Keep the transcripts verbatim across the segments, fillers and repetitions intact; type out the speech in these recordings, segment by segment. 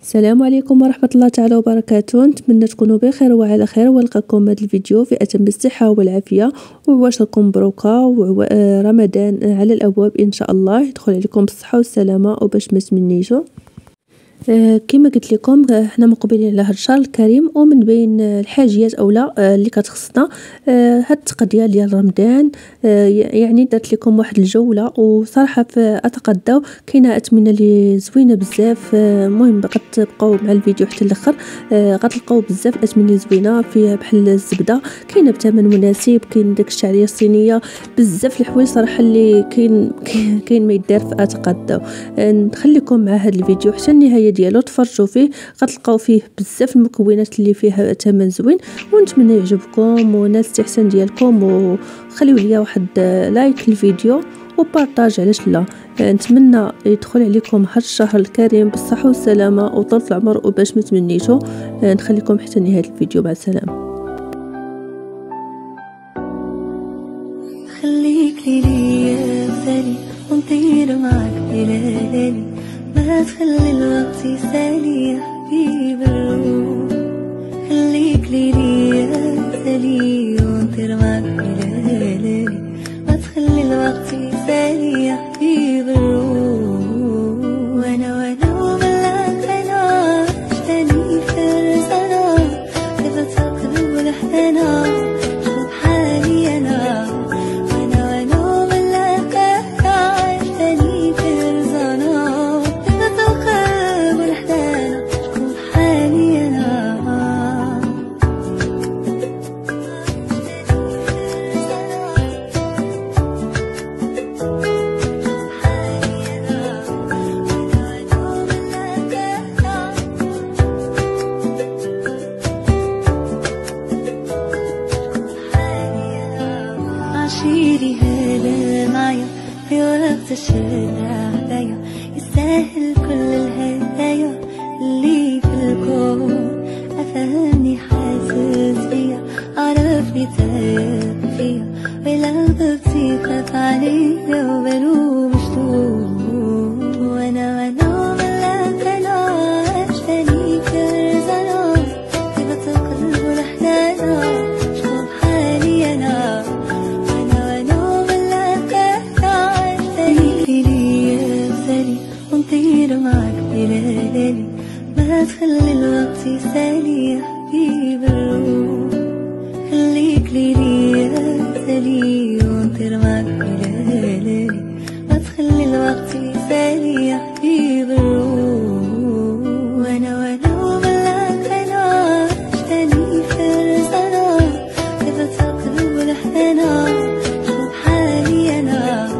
السلام عليكم ورحمة الله تعالى وبركاته. نتمنى تكونوا بخير وعلى خير، ونلقاكم هذا الفيديو في أتم الصحة والعافية، وبواشركم مبروكة ورمضان على الأبواب إن شاء الله يدخل عليكم بالصحة والسلامة وباش ما تمنيتو. آه كما قلت لكم احنا مقبلين على هذا الشهر الكريم، ومن بين الحاجيات اولا آه اللي كتخصنا آه هاد التقضيه ديال رمضان. آه يعني درت لكم واحد الجوله، وصراحه اتقداو كاينه اثمنه اللي زوينه بزاف. المهم آه غتبقاو مع الفيديو حتى الاخر، آه غتلقاو بزاف الاثمنه اللي زوينه فيها، بحال الزبده كاينه بثمن مناسب، كاين داك الشعريه الصينيه، بزاف الحوايج صراحه اللي كاين كاين ما يدار في اتقداو. آه نخليكم مع هذا الفيديو حتى النهايه ديالو، تفرجوا فيه غتلقاو فيه بزاف المكونات اللي فيها ثمن زوين، ونتمنى يعجبكم ونال الاستحسان ديالكم، وخليوا لي واحد لايك للفيديو وبارطاج علاش لا. نتمنى يدخل عليكم هذا الشهر الكريم بالصحه والسلامه وطول العمر وباش ما تمنيتو. نخليكم حتى نهايه الفيديو، مع السلامه. خليك ليلي ثاني ونطير معك بلالي، ما تخلي الوقت يسالي يا حبيب الروح. خليك ليلي ثاني ونطير معك بلالي، ما تخلي الوقت يسالي يا حبيب الروح. وانا وانا وملاك انا اشتاني فرزانا، كيف تقلب الحنانا شوف حالي انا. عشيري هلا معايا في وقت الشدة عليا، يستاهل كل الهدايا اللي في الكون. أفهمني حاسس بيا، عرفني تايه فيا، ولو ضبطي خاف عليا وبلو مشتوق. وانا وانا ملاك انا اشتاني كرزانا، كيف تقلب الحنانا شوف حالي انا. ونطير معك بلالي، ما تخلي الوقت يسالي يا حبيب الروح. خليك ليلي سالي ونطير معك بلالي، ما تخلي الوقت يسالي يا حبيب الروح. وانا وانا وملاك انا اشتاني فرزانا، كيف تقلب الحنانا شوف حالي انا.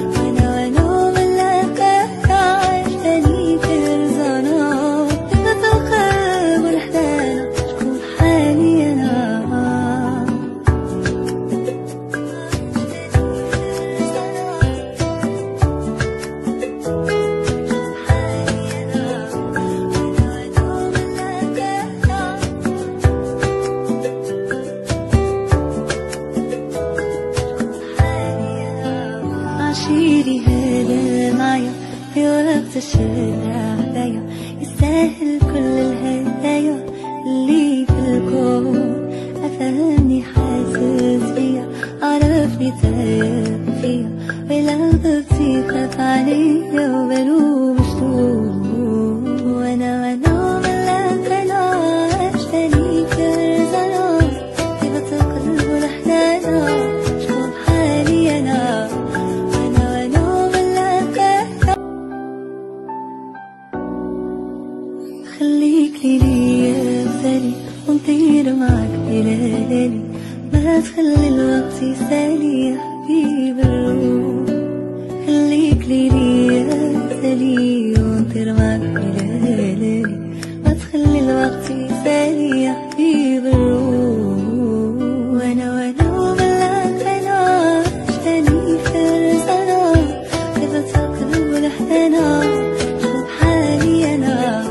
عشيري هلا معايا في وقت الشدة عليا، يستاهل كل الهدايا اللي في الكون. أفهمني حاسس بيا، عرفني تايه فيا، ولو ضبطي خاف عليا وبلو مشتوق. وانا وانا ملاك انا اشتاني كرزانا، كيف تقلب الحنانا شوف حالي انا. خليك ليلي ثاني ونطير معك بلالي، ما تخلي الوقت يسالي يا حبيب الروح. خليك ليلي ثاني ونطير معك بلالي، ما تخلي الوقت يسالي يا حبيب الروح. وانا وانا وملاك انا اشتاني فرزانا، كيف تقلب الحنانا شوف حالي انا.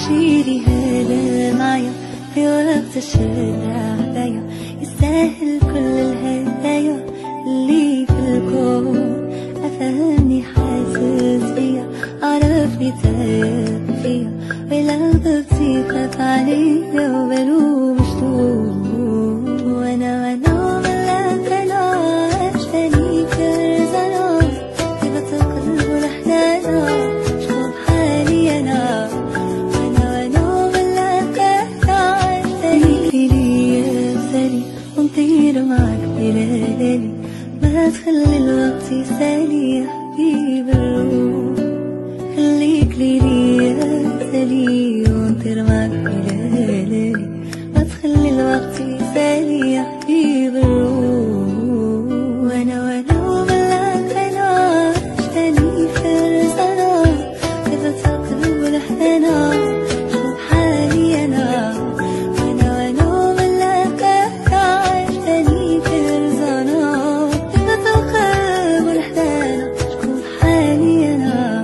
عشيري هلا معايا في وقت الشدة عليا، يستاهل كل الهدايا اللي في الكون. أفهمني حاسس بيا، عرفني تاب فيا، ولو ضبطي خاف عليا وبلوم مشتوم. وانا وانا ملا فلاش تاني كرزانا، كيف القلب والأحلام شوف حالي انا. وانا وانا ملا فلاش تاني ليلي سالي، ونطير معاك بليالي، ما تخلي الوقت يسالي يا حبيب الروح. خليك ليلي يا سالي، ونطير معاك بليالي، ما تخلي الوقت يسالي يا حبيب الروح. وانا وانا ملاك فلاش تاني فرسانة، كيف القلب والأحزان شوف حالي انا. وانا وانا ملاك فلاش تاني فرسانة، كيف القلب والأحزان شوف حالي انا.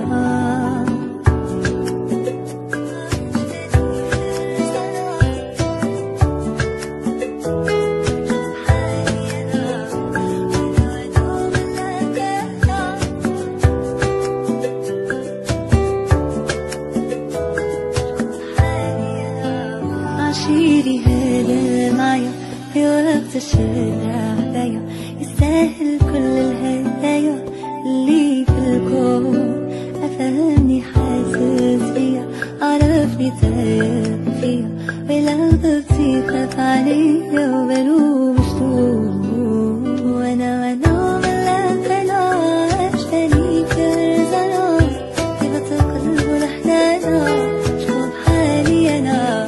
عشيري هلا معايا في وقت الشدة عليا، يستاهل كل الهدايا اللي في الكون. أفهمني حاسس بيا، عرفني تاب فيا، ولو ضبطي خاف عليا وبلوم مشتوم. وانا وانا ملا فلاش تاني كرزانا، كيف القلب والأحزان شوف حالي انا.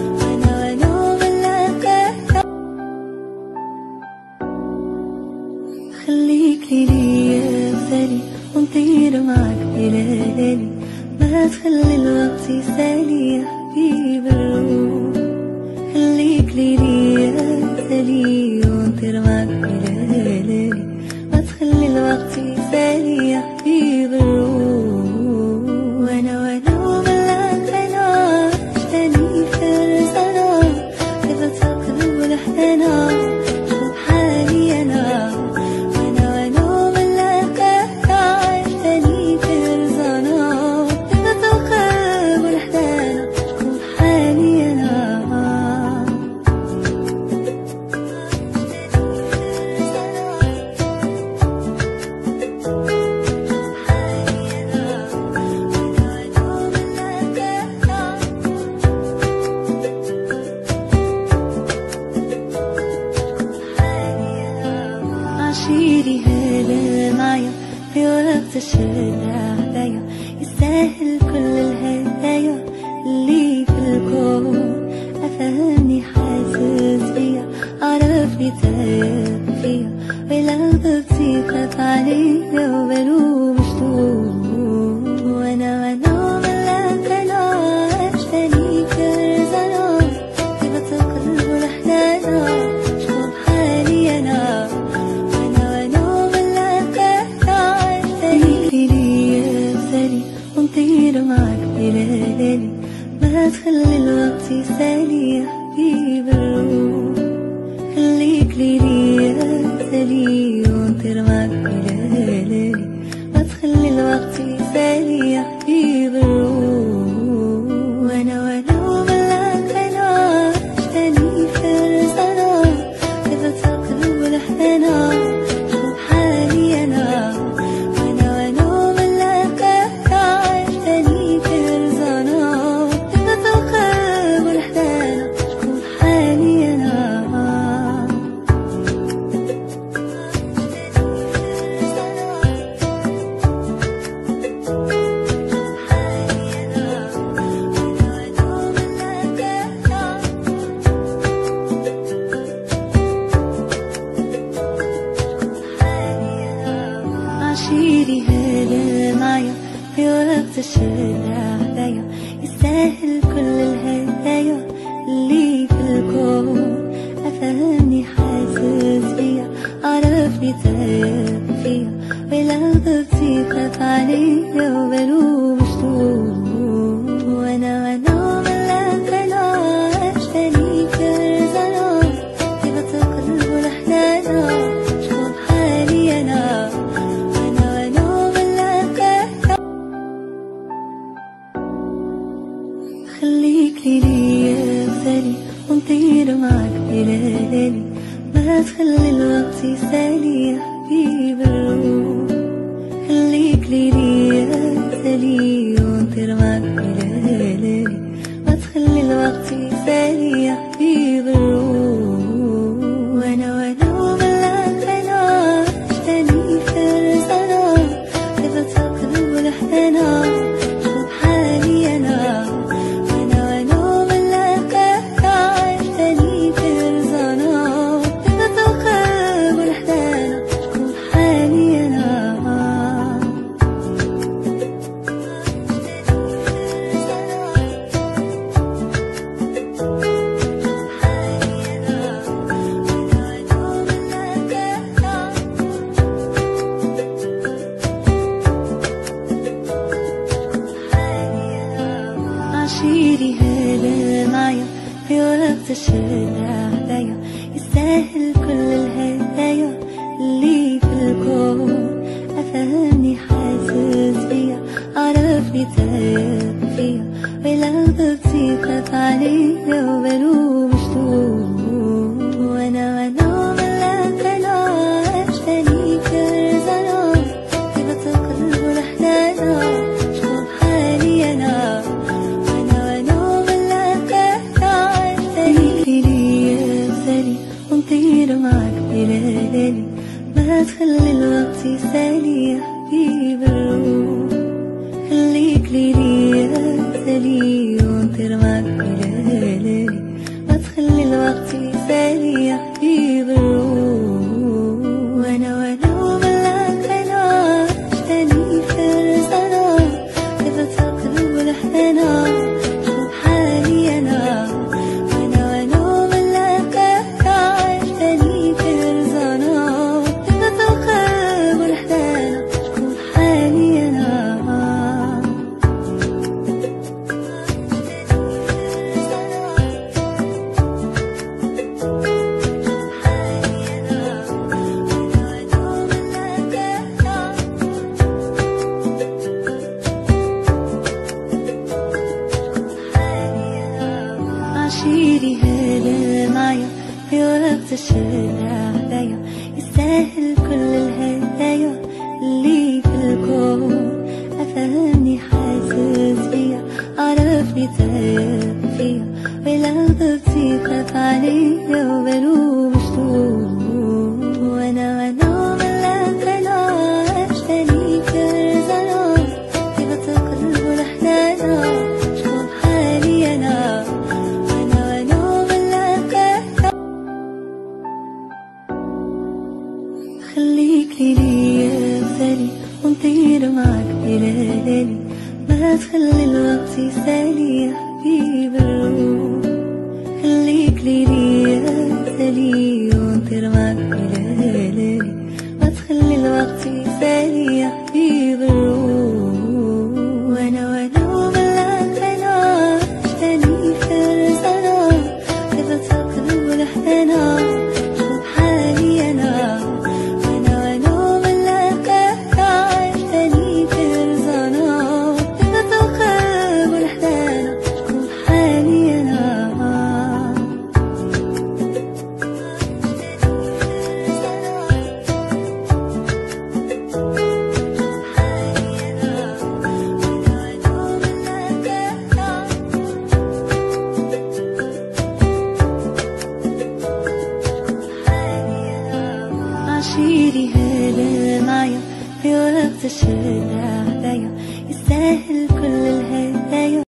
خليك ليلي يا سالي، ونطير معاك بليالي، ما تخلي الوقت يسالي يا حبيب الروح. خليك ليلي يا سالي، ونطير معاك بليالي، ما تخلي الوقت يسالي يا حبيب الروح. وانا وانا ملاك فلاش تاني فرسانة، كيف القلب والأحزان شوف حالي انا. عشيري هلا معايا في وقت الشدة عليا، يستاهل كل الهدايا اللي في الكون. أفهمني حاسس بيا، عرفني تاب فيا، ولو ضبطي خاف عليا وبلوم مشتوم. وانا وانا ملا فلاش تاني كرزانا، كيف القلب والأحزان شوف حالي انا. ونطير معاك بليالي، ما تخلي الوقت يسالي يا حبيب الروح. خليك ليلي يا سالي، ونطير معاك بليالي، ما تخلي الوقت يسالي يا حبيب الروح. وانا وانا ملاك فلاش تاني فرسانة، كيف القلب والأحزان شوف حالي انا. عشيري هلا معايا في وقت الشدة عليا، يستاهل كل الهدايا اللي في الكون. أفهمني حاسس بيا، عرفني تاب فيا، ولو ضبطي خاف عليا وبلوم مشتوم. وانا وانا خليك ليلي مثالي ونطير معاك بليالي، ما تخلي الوقت يسالي يا حبيب الروح. خليك ليلي مثالي ونطير معاك بليالي، ما تخلي الوقت يسالي يا حبيب الروح. وانا وانا وملاك انا عشتني فرزانا، كيف تقلب الحنانا شوف حالي انا. وانا وانا وملاك انا عشتني فرزانا، كيف تقلب الحنانا شوف حالي انا. عشيري هذا معايا في وقت الشدة عليا، يستاهل كل الهدايا اللي في الكون. أفهمني حاسس بيا، عرفني تايه فيا، ولو غبتي خاف عليا وبلوم مشتوق. وانا وانا ملاك انا عشتني فرزانا، كيف تقلب الحنانا شوف حالي انا. ونطير معاك بليالي، ما تخلي الوقت يسالي يا حبيب الروح. خليك ليلي مثالي ونطير معاك بليالي، ما تخلي الوقت يسالي يا حبيب الروح. وانا وانا وملاك انا عشتني فرزانا، كيف تقلب الحنانا شوف حالي انا. عشيري هذا معايا في وقت الشدة عليا، يستاهل كل الهدايا اللي في الكون. أفهمني حاسس بيا، عرفني تايه فيا، ولو غبتي خاف عليا وبلوم مشتوق. وانا وانا ملاك انا عشتني فرزانا، كيف تقلب الحنانا شوف حالي انا. خليك ليلي مثالي ونطير معاك بليالي، ما تخلي الوقت يسالي يا حبيب الروح. خليك ليلي مثالي ونطير معاك بليالي، ما تخلي الوقت يسالي يا حبيب الروح. وانا وانا وملاك انا عشتني فرزانا، كيف تقلب الحنانا شوف حالي انا. عشيري هذا معايا في وقت الشدة